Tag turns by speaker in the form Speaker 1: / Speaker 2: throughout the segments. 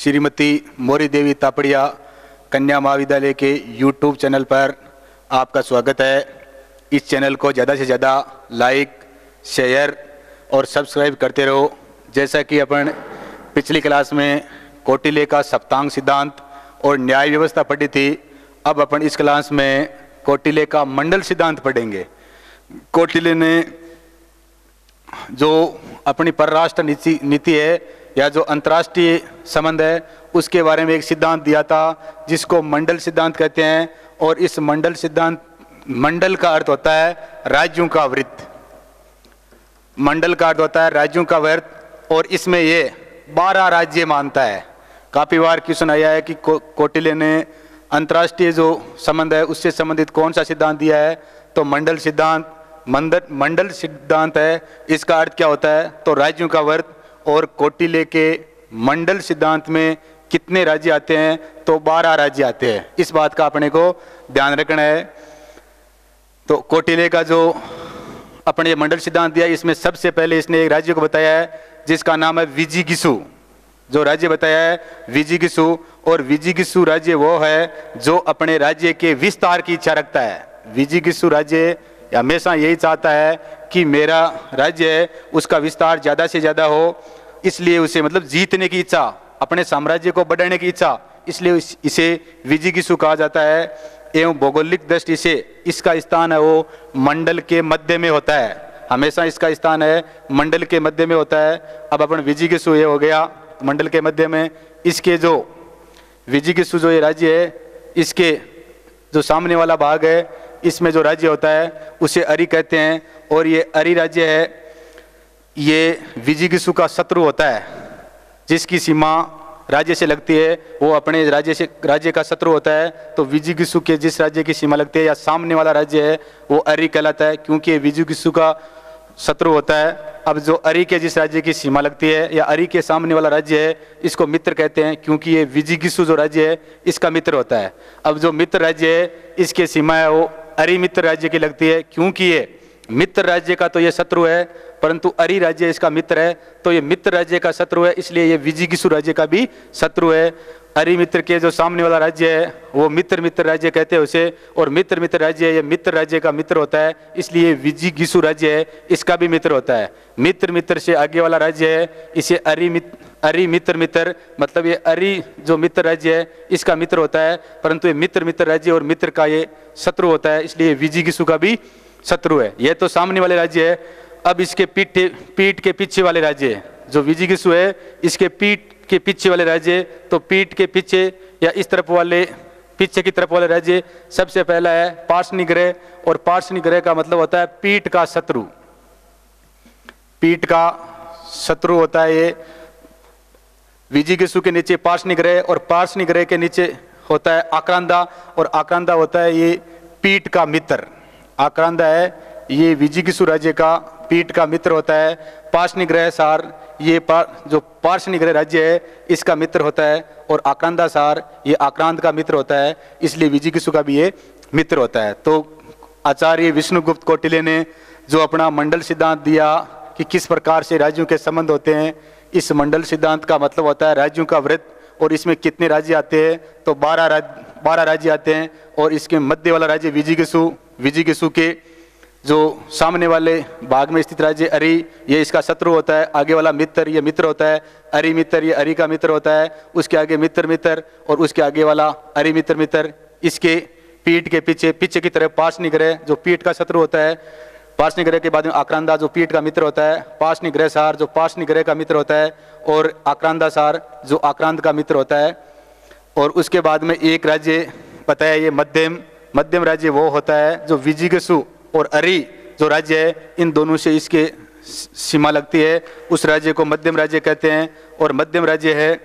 Speaker 1: श्रीमती मोरी देवी तापड़िया कन्या महाविद्यालय के यूट्यूब चैनल पर आपका स्वागत है। इस चैनल को ज़्यादा से ज़्यादा लाइक, शेयर और सब्सक्राइब करते रहो। जैसा कि अपन पिछली क्लास में कौटिल्य का सप्तांग सिद्धांत और न्याय व्यवस्था पढ़ी थी, अब अपन इस क्लास में कौटिल्य का मंडल सिद्धांत पढ़ेंगे। कौटिल्य ने जो अपनी परराष्ट्र नीति है या जो अंतर्राष्ट्रीय संबंध है उसके बारे में एक सिद्धांत दिया था जिसको मंडल सिद्धांत कहते हैं। और इस मंडल सिद्धांत, मंडल का अर्थ होता है राज्यों का वृत्त, मंडल का अर्थ होता है राज्यों का वृत्त। और इसमें ये 12 राज्य मानता है। काफी बार क्वेश्चन आया है कि कौटिल्य ने अंतर्राष्ट्रीय जो संबंध है उससे संबंधित कौन सा सिद्धांत दिया है, तो मंडल सिद्धांत। मंडल सिद्धांत है, इसका अर्थ क्या होता है, तो राज्यों का वर्ग। और कौटिल्य के मंडल सिद्धांत में कितने राज्य आते हैं, तो 12 राज्य आते हैं। इस बात का अपने को ध्यान रखना है। तो कौटिल्य का जो अपने ये मंडल सिद्धांत दिया, इसमें सबसे पहले इसने एक राज्य को बताया है जिसका नाम है विजिगिसु। जो राज्य बताया है विजिगिसु, और विजिगिसु राज्य वो है जो अपने राज्य के विस्तार की इच्छा रखता है। विजिगिसु राज्य हमेशा यही चाहता है कि मेरा राज्य है उसका विस्तार ज़्यादा से ज़्यादा हो, इसलिए उसे मतलब जीतने की इच्छा, अपने साम्राज्य को बढ़ाने की इच्छा, इसलिए इसे विजिगिसु कहा जाता है। एवं भौगोलिक दृष्टि से इसका स्थान है वो मंडल के मध्य में होता है। हमेशा इसका स्थान है मंडल के मध्य में होता है। अब अपन विजिगिसु ये हो गया मंडल के मध्य में। इसके जो विजिगिसु जो ये राज्य है, इसके जो सामने वाला भाग है इसमें जो राज्य होता है उसे अरि कहते हैं। और ये अरि राज्य है, ये विजिगिसु का शत्रु होता है। जिसकी सीमा राज्य से लगती है वो अपने राज्य का शत्रु होता है। तो विजिगिसु के जिस राज्य की सीमा लगती है या सामने वाला राज्य है वो अरि कहलाता है, क्योंकि ये विजिगिसु का शत्रु होता है। अब जो अरि के जिस राज्य की सीमा लगती है या अरि के सामने वाला राज्य है, इसको मित्र कहते हैं, क्योंकि ये विजिगिसु जो राज्य है इसका मित्र होता है। अब जो मित्र राज्य है इसके सीमा है वो अरि मित्र राज्य की लगती है, क्योंकि ये मित्र राज्य का तो ये शत्रु है, परंतु अरि राज्य इसका मित्र है। तो ये मित्र राज्य का शत्रु है, इसलिए ये विजिगिसु राज्य का भी शत्रु है। अरि मित्र के जो सामने वाला राज्य है वो मित्र राज्य कहते हैं उसे, और मित्र राज्य ये मित्र राज्य का मित्र होता है, इसलिए विजिगिसु राज्य है इसका भी मित्र होता है। मित्र से आगे वाला राज्य है इसे अरि मित्र, मतलब ये अरि जो मित्र राज्य है इसका मित्र होता है, परंतु ये मित्र राज्य और मित्र का ये शत्रु होता है, इसलिए विजिगिसु का भी शत्रु है। ये तो सामने वाले राज्य है। अब इसके पीठ के पीछे वाले राज्य जो विजिगिसु है, इसके पीठ के पीछे वाले राज्य, तो पीठ के पीछे या इस तरफ वाले पीछे की तरफ वाले राज्य, सबसे पहला है पार्श्वनिग्रह। और पार्श्वनिग्रह का मतलब होता है पीठ का शत्रु। पीठ का शत्रु होता है ये विजिगिसु के नीचे पार्श्वनिग्रह, और पार्श्वनिग्रह के नीचे होता है आक्रांदा, और आक्रांदा होता है ये पीठ का मित्र। आक्रांदा है ये विजिगिसु राज्य का पीठ का मित्र होता है। पार्श्वनिग्रह सार ये जो पार्श्वनिग्रह राज्य है इसका मित्र होता है, और आक्रांदा सार ये आक्रांत का मित्र होता है, इसलिए विजिगिसु का भी ये मित्र होता है। तो आचार्य विष्णुगुप्त कौटिल्य ने जो अपना मंडल सिद्धांत दिया कि किस प्रकार से राज्यों के संबंध होते हैं, इस मंडल सिद्धांत का मतलब होता है राज्यों का वृत्त। और इसमें कितने राज्य आते हैं, तो 12 राज्य आते हैं। और इसके मध्य वाला राज्य विजिगिसु के जो सामने वाले भाग में स्थित राज्य अरि, ये इसका शत्रु होता है। आगे वाला मित्र, ये मित्र होता है। अरि मित्र, ये अरि का मित्र होता है। उसके आगे मित्र, और उसके आगे वाला अरि मित्र। इसके पीठ के पीछे की तरफ पार्श्वनिग्रह जो पीठ का शत्रु होता है। पार्श्वनिग्रह के बाद में आक्रांदा जो पीठ का मित्र होता है। पार्श्वनिग्रह सार जो पार्श्वनिग्रह का मित्र होता है, और आक्रांदा सार जो आक्रांत का मित्र होता है। और उसके बाद में एक राज्य बताया ये मध्यम राज्य वो होता है जो विजिगिसु और अरि जो राज्य है इन दोनों से इसके सीमा लगती है, उस राज्य को मध्यम राज्य कहते हैं। और मध्यम राज्य है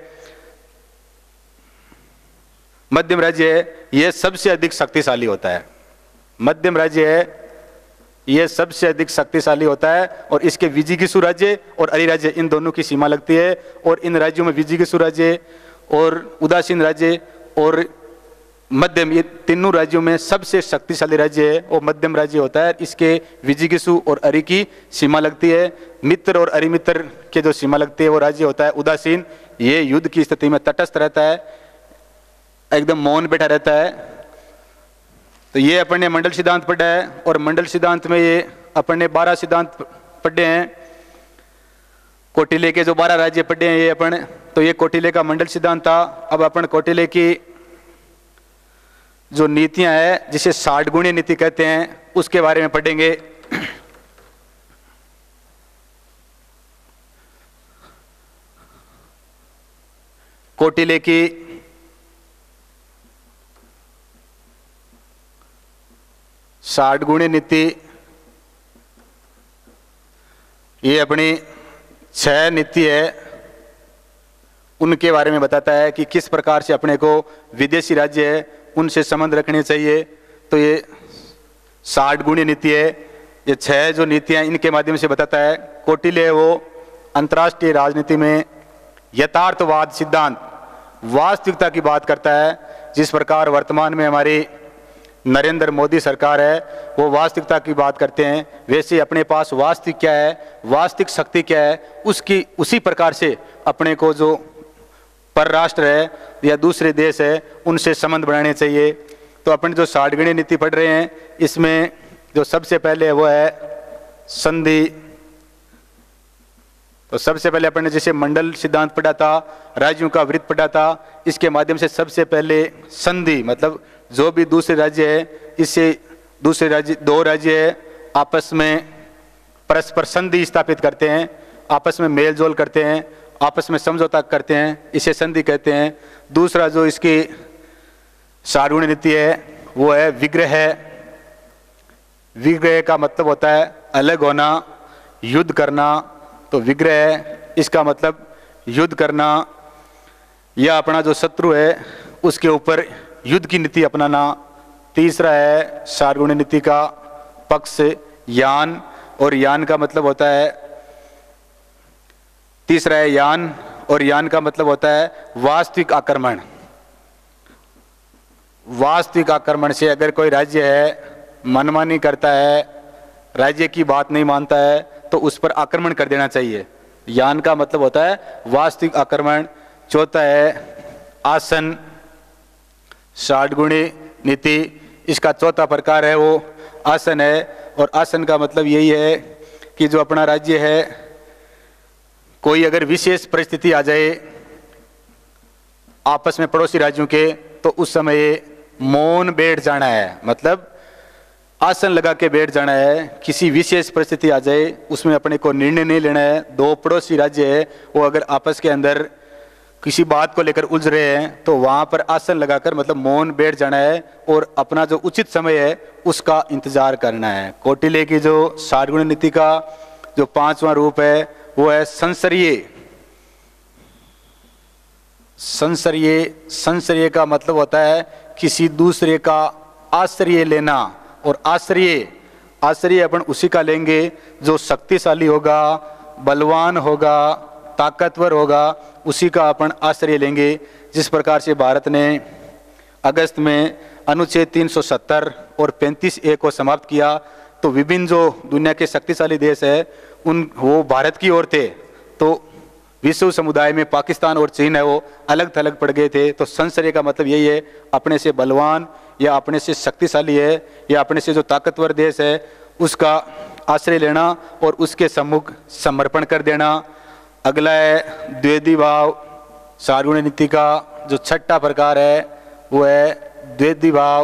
Speaker 1: ये सबसे अधिक शक्तिशाली होता है। मध्यम राज्य है ये सबसे अधिक शक्तिशाली होता है, और इसके विजिगिसु राज्य और अरि राज्य इन दोनों की सीमा लगती है। और इन राज्यों में विजिगिसु राज्य और उदासीन राज्य और मध्यम, ये तीनों राज्यों में सबसे शक्तिशाली राज्य है वो मध्यम राज्य होता है। इसके विजिगिसु और अरि की सीमा लगती है। मित्र और अरिमित्र के जो सीमा लगती है वो राज्य होता है उदासीन। ये युद्ध की स्थिति में तटस्थ रहता है, एकदम मौन बैठा रहता है। तो ये अपन ने मंडल सिद्धांत पढ़ा है, और मंडल सिद्धांत में ये अपन ने 12 सिद्धांत पढ़े हैं। कौटिल्य के जो 12 राज्य पढ़े हैं ये अपन, तो ये कौटिल्य का मंडल सिद्धांत था। अब अपन कौटिल्य की जो नीतियां है जिसे 60 गुणीय नीति कहते हैं उसके बारे में पढ़ेंगे। कौटिल्य की साठ गुणीय नीति, ये अपनी 6 नीति है, उनके बारे में बताता है कि किस प्रकार से अपने को विदेशी राज्य है उनसे संबंध रखने चाहिए। तो ये 60 गुणीय नीति है। ये 6 जो नीतियां इनके माध्यम से बताता है। कौटिल्य वो अंतर्राष्ट्रीय राजनीति में यथार्थवाद सिद्धांत, वास्तविकता की बात करता है। जिस प्रकार वर्तमान में हमारी नरेंद्र मोदी सरकार है वो वास्तविकता की बात करते हैं, वैसे अपने पास वास्तविक क्या है, वास्तविक शक्ति क्या है, उसी प्रकार से अपने को जो परराष्ट्र है या दूसरे देश है उनसे संबंध बनाने चाहिए। तो अपन जो 60 गुणीय नीति पढ़ रहे हैं इसमें जो सबसे पहले है वो है संधि। तो सबसे पहले अपन ने जैसे मंडल सिद्धांत पढ़ा था, राज्यों का वृत्त पढ़ा था, इसके माध्यम से सबसे पहले संधि, मतलब जो भी दूसरे राज्य है इससे दूसरे राज्य, 2 राज्य है आपस में परस्पर संधि स्थापित करते हैं, आपस में मेल जोल करते हैं, आपस में समझौता करते हैं, इसे संधि कहते हैं। दूसरा जो इसकी 60 गुणीय नीति है वो है विग्रह। विग्रह का मतलब होता है अलग होना, युद्ध करना। तो विग्रह इसका मतलब युद्ध करना या अपना जो शत्रु है उसके ऊपर युद्ध की नीति अपनाना। तीसरा है 60 गुणीय नीति का पक्ष यान, और यान का मतलब होता है, तीसरा है यान, और यान का मतलब होता है वास्तविक आक्रमण। वास्तविक आक्रमण से अगर कोई राज्य है मनमानी करता है, राज्य की बात नहीं मानता है, तो उस पर आक्रमण कर देना चाहिए। यान का मतलब होता है वास्तविक आक्रमण। चौथा है आसन। 60 गुणीय नीति इसका चौथा प्रकार है वो आसन है, और आसन का मतलब यही है कि जो अपना राज्य है कोई अगर विशेष परिस्थिति आ जाए आपस में पड़ोसी राज्यों के, तो उस समय मौन बैठ जाना है, मतलब आसन लगा के बैठ जाना है। किसी विशेष परिस्थिति आ जाए उसमें अपने को निर्णय नहीं लेना है। 2 पड़ोसी राज्य है वो अगर आपस के अंदर किसी बात को लेकर उलझ रहे हैं तो वहां पर आसन लगाकर मतलब मौन बैठ जाना है और अपना जो उचित समय है उसका इंतजार करना है। कौटिल्य की जो 60 गुणीय नीति का जो 5वां रूप है वो है संसर्य। संसर्य, संसर्य का मतलब होता है किसी दूसरे का आश्रय लेना, और आश्रय अपन उसी का लेंगे जो शक्तिशाली होगा, बलवान होगा, ताकतवर होगा, उसी का अपन आश्रय लेंगे। जिस प्रकार से भारत ने अगस्त में अनुच्छेद 370 और 35A को समाप्त किया, तो विभिन्न जो दुनिया के शक्तिशाली देश है वो भारत की ओर थे, तो विश्व समुदाय में पाकिस्तान और चीन है वो अलग थलग पड़ गए थे। तो संसर्य का मतलब यही है अपने से बलवान या अपने से शक्तिशाली है या अपने से जो ताकतवर देश है उसका आश्रय लेना और उसके सम्मुख समर्पण कर देना। अगला है द्वैधी भाव। 60 गुणीय नीति का जो 6ठा प्रकार है वो है द्वैधी भाव।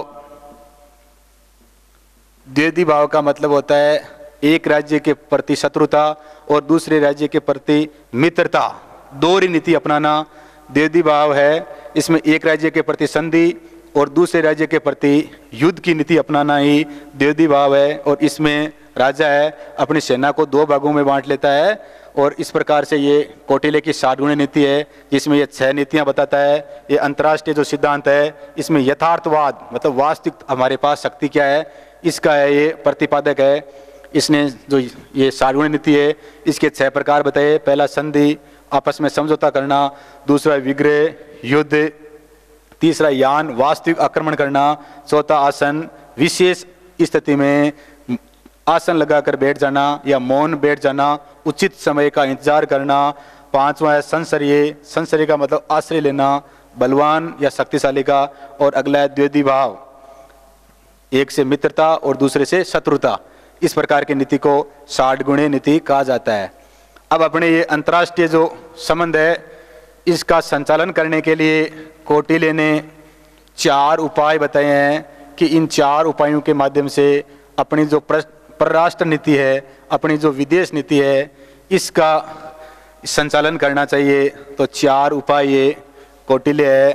Speaker 1: द्वैधी भाव का मतलब होता है एक राज्य के प्रति शत्रुता और दूसरे राज्य के प्रति मित्रता, दोहरी नीति अपनाना द्वैधी भाव है। इसमें एक राज्य के प्रति संधि और दूसरे राज्य के प्रति युद्ध की नीति अपनाना ही द्वैधी भाव है। और इसमें राजा है अपनी सेना को 2 भागों में बांट लेता है, और इस प्रकार से ये कौटिल्य की 60 गुणीय नीति है जिसमें ये 6 नीतियां बताता है। ये अंतर्राष्ट्रीय जो सिद्धांत है इसमें यथार्थवाद मतलब वास्तविक हमारे पास शक्ति क्या है इसका है ये प्रतिपादक है। इसने जो ये 60 गुणीय नीति है इसके 6 प्रकार बताए। पहला संधि, आपस में समझौता करना। दूसरा विग्रह, युद्ध। तीसरा यान वास्तविक आक्रमण करना, चौथा आसन विशेष स्थिति में आसन लगाकर बैठ जाना या मौन बैठ जाना, उचित समय का इंतजार करना, पांचवा है संसर्य, संसर्य का मतलब आश्रय लेना, बलवान या शक्तिशाली का, और अगला है द्वैधी भाव, एक से मित्रता और दूसरे से शत्रुता। इस प्रकार की नीति को 60 गुणीय नीति कहा जाता है। अब अपने ये अंतर्राष्ट्रीय जो संबंध है इसका संचालन करने के लिए कौटिल्य ने 4 उपाय बताए हैं कि इन 4 उपायों के माध्यम से अपनी जो परराष्ट्र नीति है, अपनी जो विदेश नीति है, इसका संचालन करना चाहिए। तो 4 उपाय ये कौटिल्य है।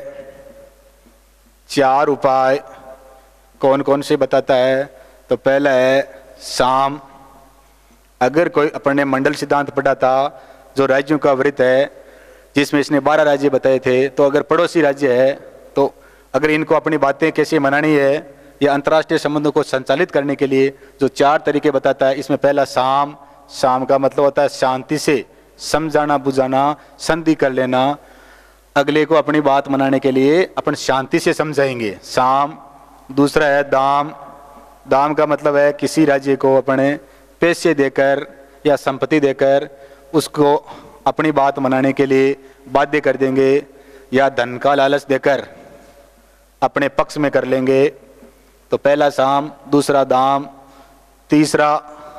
Speaker 1: 4 उपाय कौन कौन से बताता है? तो पहला है साम। अगर कोई अपने मंडल सिद्धांत पढ़ा था जो राज्यों का वृत्त है, जिसमें इसने 12 राज्य बताए थे, तो अगर पड़ोसी राज्य है तो अगर इनको अपनी बातें कैसे मनानी है या अंतर्राष्ट्रीय संबंधों को संचालित करने के लिए जो 4 तरीके बताता है, इसमें पहला साम। साम का मतलब होता है शांति से समझाना बुझाना, संधि कर लेना। अगले को अपनी बात मनाने के लिए अपन शांति से समझाएंगे, साम। दूसरा है दाम। दाम का मतलब है किसी राज्य को अपने पैसे देकर या संपत्ति देकर उसको अपनी बात मनाने के लिए बाध्य कर देंगे, या धन का लालच देकर अपने पक्ष में कर लेंगे। तो पहला साम, दूसरा दाम। तीसरा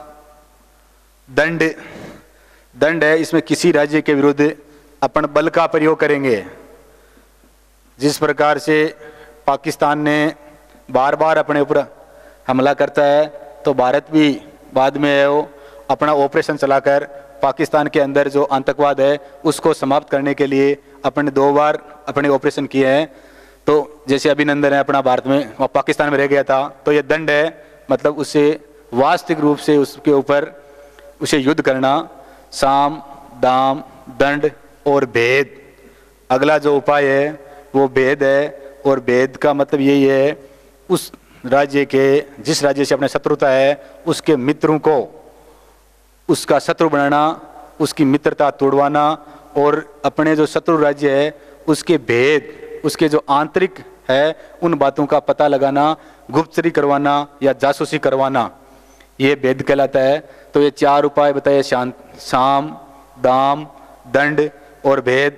Speaker 1: दंड। दंड है, इसमें किसी राज्य के विरुद्ध अपन बल का प्रयोग करेंगे। जिस प्रकार से पाकिस्तान ने बार बार अपने ऊपर हमला करता है, तो भारत भी बाद में है वो अपना ऑपरेशन चलाकर पाकिस्तान के अंदर जो आतंकवाद है उसको समाप्त करने के लिए अपने 2 बार अपने ऑपरेशन किए हैं। तो जैसे अभिनंदन है अपना भारत में, वह पाकिस्तान में रह गया था, तो ये दंड है, मतलब उसे वास्तविक रूप से उसके ऊपर उसे युद्ध करना। साम, दाम, दंड और भेद। अगला जो उपाय है वो भेद है, और भेद का मतलब यही है उस राज्य के, जिस राज्य से अपने शत्रुता है, उसके मित्रों को उसका शत्रु बनाना, उसकी मित्रता तोड़वाना, और अपने जो शत्रु राज्य है उसके भेद, उसके जो आंतरिक है उन बातों का पता लगाना, गुप्तचरी करवाना या जासूसी करवाना, ये भेद कहलाता है। तो ये 4 उपाय बताए, साम, दाम, दंड और भेद।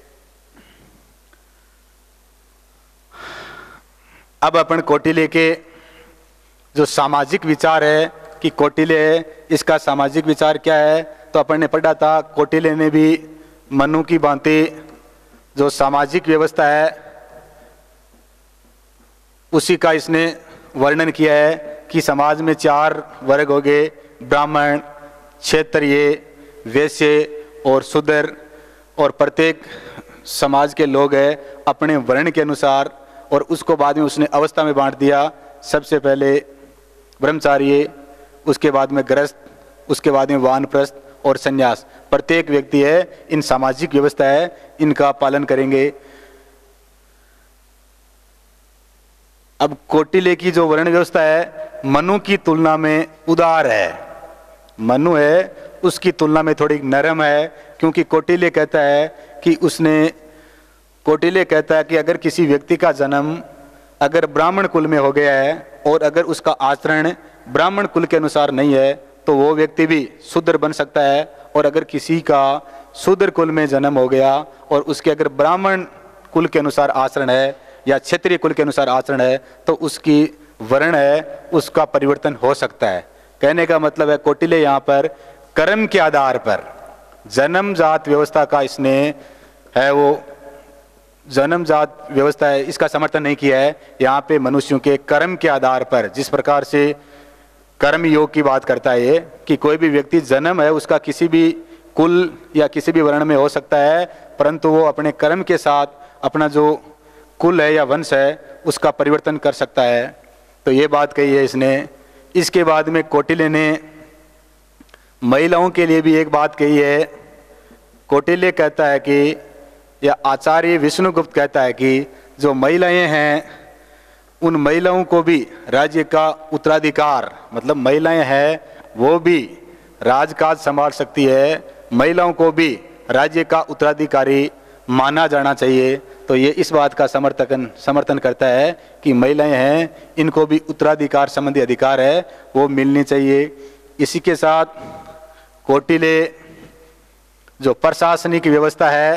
Speaker 1: अब अपन कौटिल्य के जो सामाजिक विचार है कि कौटिल्य है, इसका सामाजिक विचार क्या है, तो अपन ने पढ़ा था कौटिल्य ने भी मनु की भांति जो सामाजिक व्यवस्था है उसी का इसने वर्णन किया है कि समाज में 4 वर्ग हो गए, ब्राह्मण, क्षत्रिय, वैश्य और शूद्र, और प्रत्येक समाज के लोग हैं अपने वर्ण के अनुसार, और उसको बाद में उसने अवस्था में बांट दिया। सबसे पहले ब्रह्मचारी, उसके बाद में गृहस्थ, उसके बाद में वानप्रस्थ और संन्यास। प्रत्येक व्यक्ति है इन सामाजिक व्यवस्था है इनका पालन करेंगे। अब कौटिल्य की जो वर्ण व्यवस्था है मनु की तुलना में उदार है। मनु है उसकी तुलना में थोड़ी नरम है, क्योंकि कौटिल्य कहता है कि अगर किसी व्यक्ति का जन्म अगर ब्राह्मण कुल में हो गया है और अगर उसका आचरण ब्राह्मण कुल के अनुसार नहीं है तो वो व्यक्ति भी शूद्र बन सकता है, और अगर किसी का शूद्र कुल में जन्म हो गया और उसके अगर ब्राह्मण कुल के अनुसार आचरण है या क्षत्रिय कुल के अनुसार आचरण है तो उसकी वर्ण है उसका परिवर्तन हो सकता है। कहने का मतलब है कौटिल्य यहाँ पर कर्म के आधार पर जन्मजात व्यवस्था का इसने है वो जन्मजात व्यवस्था है इसका समर्थन नहीं किया है। यहाँ पे मनुष्यों के कर्म के आधार पर, जिस प्रकार से कर्म योग की बात करता है ये कि कोई भी व्यक्ति जन्म है उसका किसी भी कुल या किसी भी वर्ण में हो सकता है, परंतु वो अपने कर्म के साथ अपना जो कुल है या वंश है उसका परिवर्तन कर सकता है। तो ये बात कही है इसने। इसके बाद में कौटिल्य ने महिलाओं के लिए भी एक बात कही है। कौटिल्य कहता है कि, या आचार्य विष्णुगुप्त कहता है कि जो महिलाएं हैं उन महिलाओं को भी राज्य का उत्तराधिकार, मतलब महिलाएं हैं वो भी राजकाज संभाल सकती है, महिलाओं को भी राज्य का उत्तराधिकारी माना जाना चाहिए। तो ये इस बात का समर्थन करता है कि महिलाएं हैं, इनको भी उत्तराधिकार संबंधी अधिकार है, वो मिलनी चाहिए। इसी के साथ कोटिले जो प्रशासनिक व्यवस्था है,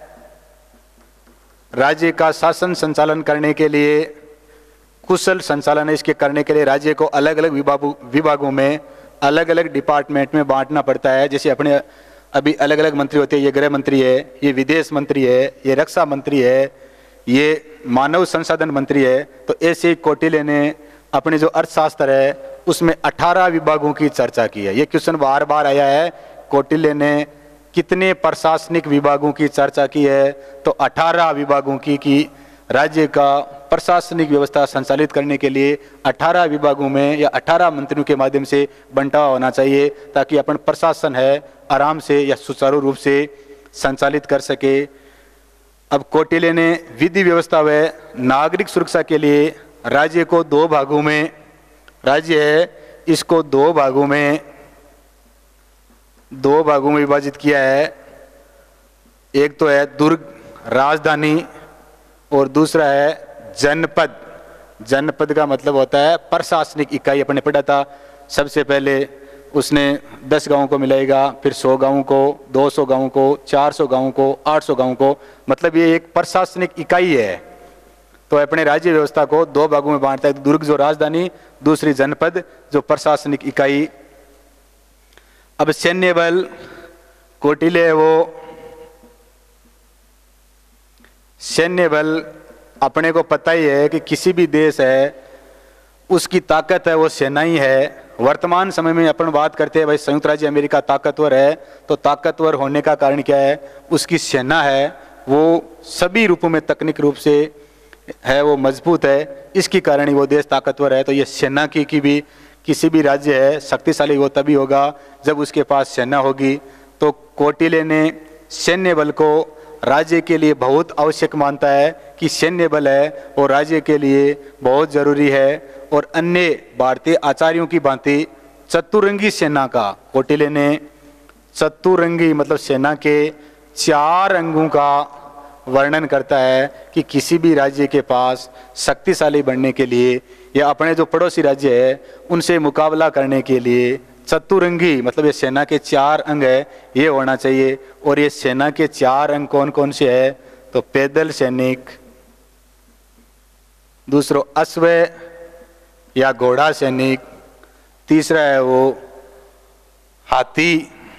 Speaker 1: राज्य का शासन संचालन करने के लिए, कुशल संचालन इसके करने के लिए राज्य को अलग अलग विभागों में, अलग अलग डिपार्टमेंट में बांटना पड़ता है। जैसे अपने अभी अलग अलग मंत्री होते हैं, ये गृह मंत्री है, ये विदेश मंत्री है, ये रक्षा मंत्री है, ये मानव संसाधन मंत्री है। तो ऐसे ही कौटिल्य ने अपने जो अर्थशास्त्र है उसमें 18 विभागों की चर्चा की है। ये क्वेश्चन बार बार आया है, कौटिल्य ने कितने प्रशासनिक विभागों की चर्चा की है? तो 18 विभागों की राज्य का प्रशासनिक व्यवस्था संचालित करने के लिए 18 विभागों में या 18 मंत्रियों के माध्यम से बंटा होना चाहिए, ताकि अपन प्रशासन है आराम से या सुचारू रूप से संचालित कर सके। अब कौटिल्य ने विधि व्यवस्था व नागरिक सुरक्षा के लिए राज्य को 2 भागों में, राज्य है इसको 2 भागों में विभाजित किया है। एक तो है दुर्ग राजधानी और दूसरा है जनपद। जनपद का मतलब होता है प्रशासनिक इकाई। अपने पढ़ा था, सबसे पहले उसने 10 गांवों को मिलाएगा, फिर 100 गांवों को, 200 गांवों को, 400 गांवों को, 800 गांवों को, मतलब ये एक प्रशासनिक इकाई है। तो अपने राज्य व्यवस्था को 2 भागों में बांटता है, दुर्ग जो राजधानी, दूसरी जनपद जो प्रशासनिक इकाई। अब सैन्य बल कौटिल्य है, वो सैन्य बल अपने को पता ही है कि किसी भी देश है उसकी ताकत है वो सेना ही है। वर्तमान समय में अपन बात करते हैं भाई संयुक्त राज्य अमेरिका ताकतवर है, तो ताकतवर होने का कारण क्या है? उसकी सेना है, वो सभी रूपों में तकनीक रूप से है वो मजबूत है, इसके कारण ही वो देश ताकतवर है। तो ये सेना की भी किसी भी राज्य है शक्तिशाली वो तभी होगा जब उसके पास सेना होगी। तो कौटिल्य ने सैन्य बल को राज्य के लिए बहुत आवश्यक मानता है कि सैन्य बल है वो राज्य के लिए बहुत जरूरी है। और अन्य भारतीय आचार्यों की भांति चतुरंगी सेना का कौटिल्य ने, चतुरंगी मतलब सेना के 4 अंगों का वर्णन करता है कि किसी भी राज्य के पास शक्तिशाली बनने के लिए या अपने जो पड़ोसी राज्य है उनसे मुकाबला करने के लिए चतुरंगी मतलब ये सेना के 4 अंग है, ये होना चाहिए। और ये सेना के 4 अंग कौन कौन से है? तो पैदल सैनिक, दूसरा अश्व या घोड़ा सैनिक, तीसरा है वो हाथी,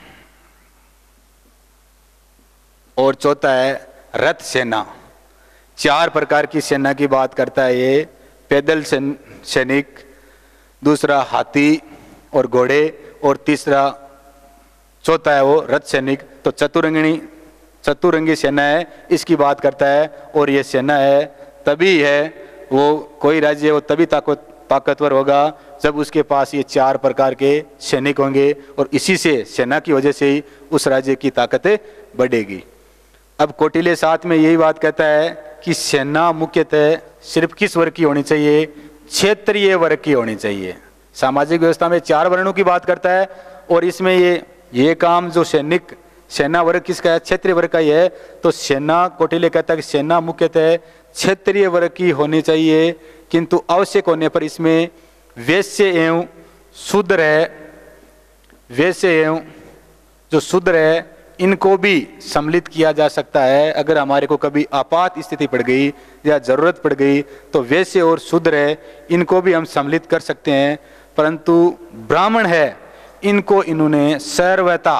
Speaker 1: और चौथा है रथ सेना। 4 प्रकार की सेना की बात करता है ये। पैदल सैनिक, दूसरा हाथी और घोड़े, और तीसरा चौथा है वो रथ सैनिक। तो चतुरंगी सेना है, इसकी बात करता है। और ये सेना है तभी है वो कोई राज्य वो तभी ताकतवर होगा जब उसके पास ये 4 प्रकार के सैनिक होंगे, और इसी से सेना की वजह से ही उस राज्य की ताकत बढ़ेगी। अब कौटिल्य साथ में यही बात कहता है कि सेना मुख्यतः सिर्फ किस वर्ग की होनी चाहिए? क्षेत्रीय वर्ग की होनी चाहिए। सामाजिक व्यवस्था में 4 वर्णों की बात करता है, और इसमें ये काम जो सेना वर्ग किसका है? क्षेत्रीय वर्ग का ही है। तो सेना, कौटिल्य कहता है कि सेना मुख्यतः क्षेत्रीय वर्ग की होनी चाहिए, किंतु आवश्यक होने पर इसमें वैश्य एवं शूद्र है, वैश्य एवं जो शूद्र है इनको भी सम्मिलित किया जा सकता है। अगर हमारे को कभी आपात स्थिति पड़ गई या जरूरत पड़ गई तो वैश्य और शूद्र है इनको भी हम सम्मिलित कर सकते हैं। परंतु ब्राह्मण है इनको इन्होंने सर्वथा,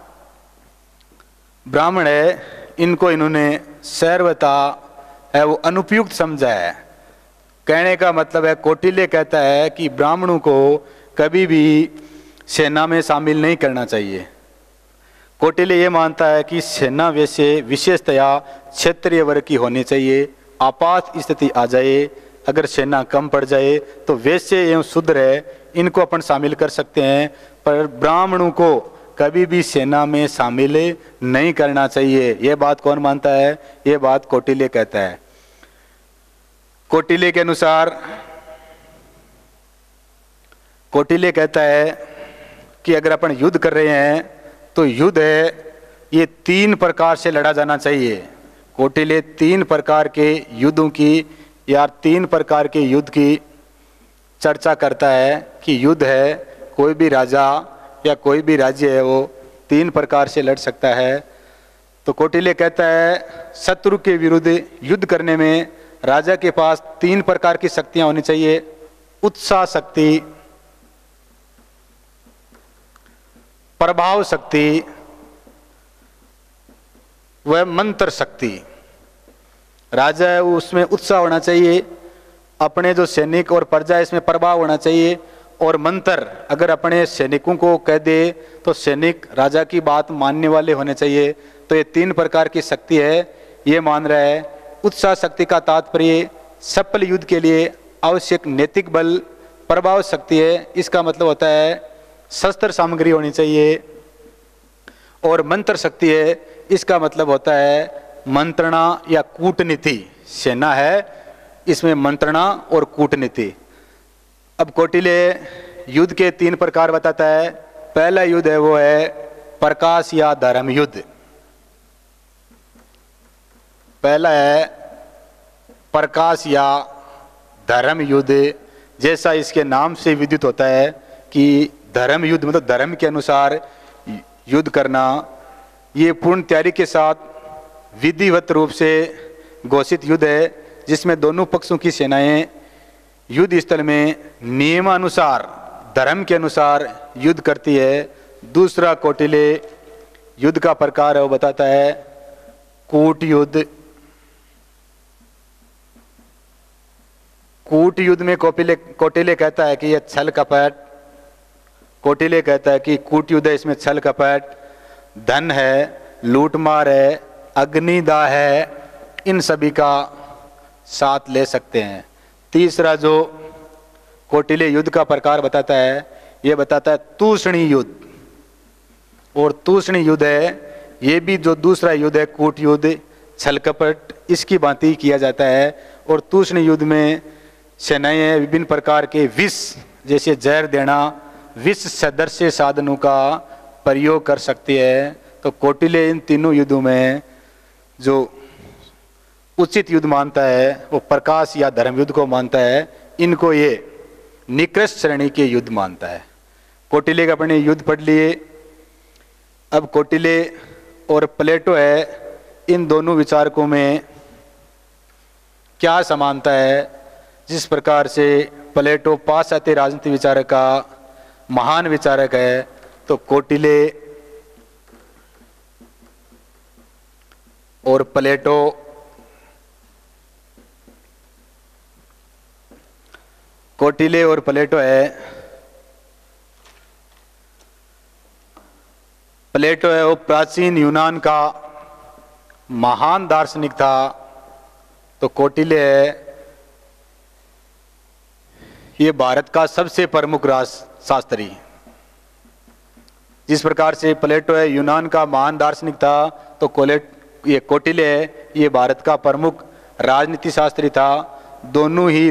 Speaker 1: ब्राह्मण है इनको इन्होंने सर्वथा है वो अनुपयुक्त समझा है। कहने का मतलब है, कौटिल्य कहता है कि ब्राह्मणों को कभी भी सेना में शामिल नहीं करना चाहिए। कौटिल्य ये मानता है कि सेना वैसे विशेषतया क्षेत्रीय वर्ग की होनी चाहिए। आपात स्थिति आ जाए, अगर सेना कम पड़ जाए तो वैश्य एवं शूद्र है इनको अपन शामिल कर सकते हैं, पर ब्राह्मणों को कभी भी सेना में शामिल नहीं करना चाहिए। यह बात कौन मानता है? ये बात कौटिल्य कहता है। कौटिल्य के अनुसार, कौटिल्य कहता है कि अगर अपन युद्ध कर रहे हैं तो युद्ध है ये 3 प्रकार से लड़ा जाना चाहिए। कौटिल्य 3 प्रकार के युद्धों की या 3 प्रकार के युद्ध की चर्चा करता है कि युद्ध है, कोई भी राजा या कोई भी राज्य है वो 3 प्रकार से लड़ सकता है। तो कौटिल्य कहता है शत्रु के विरुद्ध युद्ध करने में राजा के पास 3 प्रकार की शक्तियां होनी चाहिए। उत्साह शक्ति, प्रभाव शक्ति व मंत्र शक्ति। राजा है उसमें उत्साह होना चाहिए, अपने जो सैनिक और प्रजा है इसमें प्रभाव होना चाहिए, और मंत्र अगर अपने सैनिकों को कह दे तो सैनिक राजा की बात मानने वाले होने चाहिए। तो ये 3 प्रकार की शक्ति है, ये मान रहा है। उत्साह शक्ति का तात्पर्य सफल युद्ध के लिए आवश्यक नैतिक बल, प्रभाव शक्ति है इसका मतलब होता है शस्त्र सामग्री होनी चाहिए, और मंत्र शक्ति है इसका मतलब होता है मंत्रणा या कूटनीति। सेना है इसमें मंत्रणा और कूटनीति। अब कौटिल्य युद्ध के 3 प्रकार बताता है। पहला युद्ध है वो है प्रकाश या धर्म युद्ध। पहला है प्रकाश या धर्म युद्ध। जैसा इसके नाम से विदित होता है कि धर्म युद्ध मतलब धर्म के अनुसार युद्ध करना। ये पूर्ण तैयारी के साथ विधिवत रूप से घोषित युद्ध है जिसमें दोनों पक्षों की सेनाएं युद्ध स्थल में नियमानुसार धर्म के अनुसार युद्ध करती है। दूसरा कौटिल्य युद्ध का प्रकार है वो बताता है कूट युद्ध। कूट युद्ध में कौटिल्य कहता है कि यह छल कपट। कौटिल्य कहता है कि कूट युद्ध है, इसमें छल कपट, धन है, लूटमार है, अग्निदाह है, इन सभी का साथ ले सकते हैं। तीसरा जो कौटिल्य युद्ध का प्रकार बताता है ये बताता है तूषणी युद्ध। और तूषणी युद्ध है ये भी जो दूसरा युद्ध है कूट युद्ध, छल कपट, इसकी भांति किया जाता है। और तूषणी युद्ध में सेनाएं विभिन्न प्रकार के विष जैसे जहर देना, विष सदृश साधनों का प्रयोग कर सकती है। तो कौटिल्य इन तीनों युद्धों में जो उचित युद्ध मानता है वो प्रकाश या धर्म युद्ध को मानता है। इनको ये निकृष्ट श्रेणी के युद्ध मानता है। कौटिल्य के अपने युद्ध पढ़ लिए। अब कौटिल्य और प्लेटो है, इन दोनों विचारकों में क्या समानता है। जिस प्रकार से प्लेटो पाश्चात्य राजनीति विचारक का महान विचारक है, तो कौटिल्य और प्लेटो कौटिल्य और प्लेटो है। प्लेटो है वो प्राचीन यूनान का महान दार्शनिक था। तो कौटिल्य है ये भारत का सबसे प्रमुख शास्त्री। जिस प्रकार से प्लेटो है यूनान का महान दार्शनिक था, तो ये कौटिल्य है ये भारत का प्रमुख राजनीति शास्त्री था। दोनों ही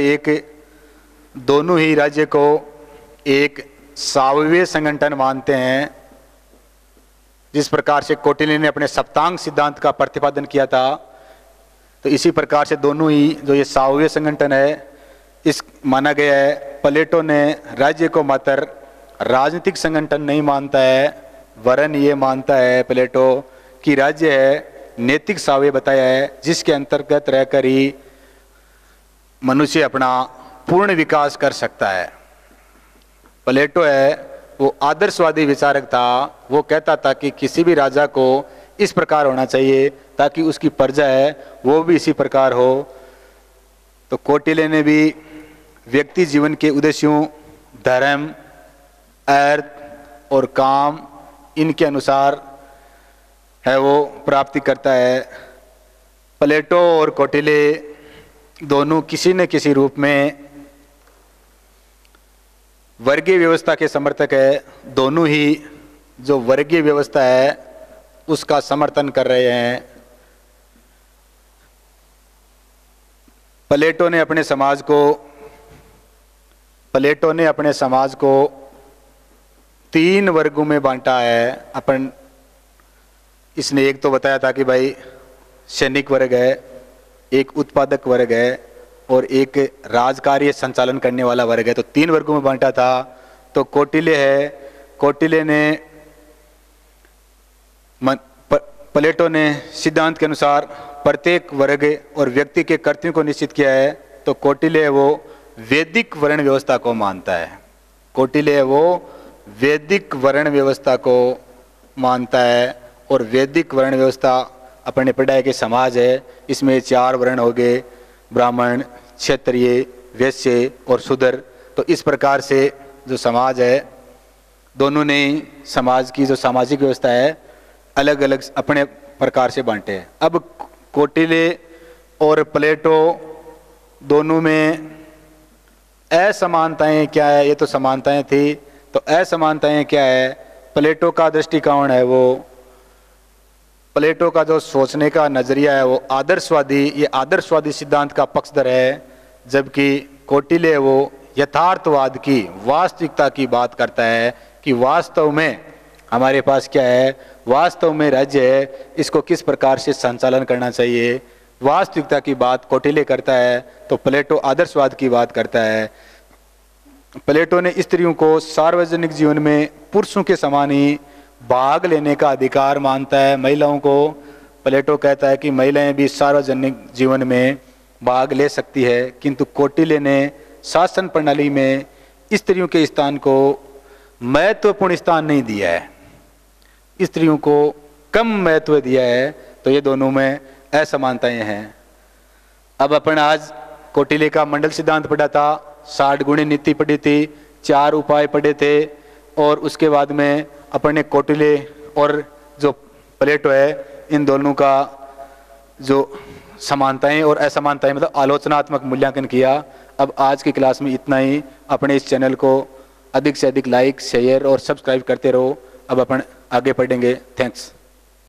Speaker 1: राज्य को एक सावयव संगठन मानते हैं। जिस प्रकार से कौटिल्य ने अपने सप्तांग सिद्धांत का प्रतिपादन किया था, तो इसी प्रकार से दोनों ही जो ये सावयव संगठन है इस माना गया है। प्लेटो ने राज्य को मात्र राजनीतिक संगठन नहीं मानता है, वरन ये मानता है प्लेटो कि राज्य है नैतिक सावयव बताया है जिसके अंतर्गत रहकर ही मनुष्य अपना पूर्ण विकास कर सकता है। प्लेटो है वो आदर्शवादी विचारक था। वो कहता था कि किसी भी राजा को इस प्रकार होना चाहिए ताकि उसकी प्रजा है वो भी इसी प्रकार हो। तो कौटिल्य ने भी व्यक्ति जीवन के उद्देश्यों धर्म, अर्थ और काम इनके अनुसार है वो प्राप्ति करता है। प्लेटो और कौटिल्य दोनों किसी न किसी रूप में वर्गीय व्यवस्था के समर्थक है। दोनों ही जो वर्गीय व्यवस्था है उसका समर्थन कर रहे हैं। प्लेटो ने अपने समाज को 3 वर्गों में बांटा है। इसने एक तो बताया था कि भाई सैनिक वर्ग है, एक उत्पादक वर्ग है और एक राजकार्य संचालन करने वाला वर्ग है। तो 3 वर्गों में बांटा था। तो कौटिल्य है, कौटिल्य ने प्लेटो ने सिद्धांत के अनुसार प्रत्येक वर्ग और व्यक्ति के कर्तव्य को निश्चित किया है। तो कौटिल्य वो वैदिक वर्ण व्यवस्था को मानता है। कौटिल्य वो वैदिक वर्ण व्यवस्था को मानता है। और वैदिक वर्ण व्यवस्था अपने पढ़ा है कि समाज है, इसमें 4 वर्ण हो गए, ब्राह्मण, क्षत्रिय, वैश्य और शूद्र। तो इस प्रकार से जो समाज है, दोनों ने समाज की जो सामाजिक व्यवस्था है अलग अलग अपने प्रकार से बांटे हैं। अब कौटिल्य और प्लेटो दोनों में असमानताएं क्या है? ये तो समानताएं थी, तो असमानताएं क्या है? प्लेटो का दृष्टिकोण है, वो प्लेटो का जो सोचने का नजरिया है वो आदर्शवादी, ये आदर्शवादी सिद्धांत का पक्षधर है, जबकि कौटिल्य वो यथार्थवाद की, वास्तविकता की बात करता है कि वास्तव में हमारे पास क्या है, वास्तव में राज्य है, इसको किस प्रकार से संचालन करना चाहिए, वास्तविकता की बात कौटिल्य करता है। तो प्लेटो आदर्शवाद की बात करता है। प्लेटो ने स्त्रियों को सार्वजनिक जीवन में पुरुषों के समान ही भाग लेने का अधिकार मानता है। महिलाओं को प्लेटो कहता है कि महिलाएं भी सार्वजनिक जीवन में भाग ले सकती है, किंतु कौटिल्य ने शासन प्रणाली में स्त्रियों के स्थान को महत्वपूर्ण स्थान नहीं दिया है, स्त्रियों को कम महत्व दिया है। तो ये दोनों में असमानताएं हैं। अब अपन आज कौटिल्य का मंडल सिद्धांत पढ़ा था, 60 गुणी नीति पढ़ी थी, 4 उपाय पढ़े थे, और उसके बाद में अपन ने कौटिल्य और जो प्लेटो है इन दोनों का जो समानताएं और असमानताएं मतलब आलोचनात्मक मूल्यांकन किया। अब आज की क्लास में इतना ही। अपने इस चैनल को अधिक से अधिक लाइक, शेयर और सब्सक्राइब करते रहो। अब अपन आगे पढ़ेंगे। थैंक्स।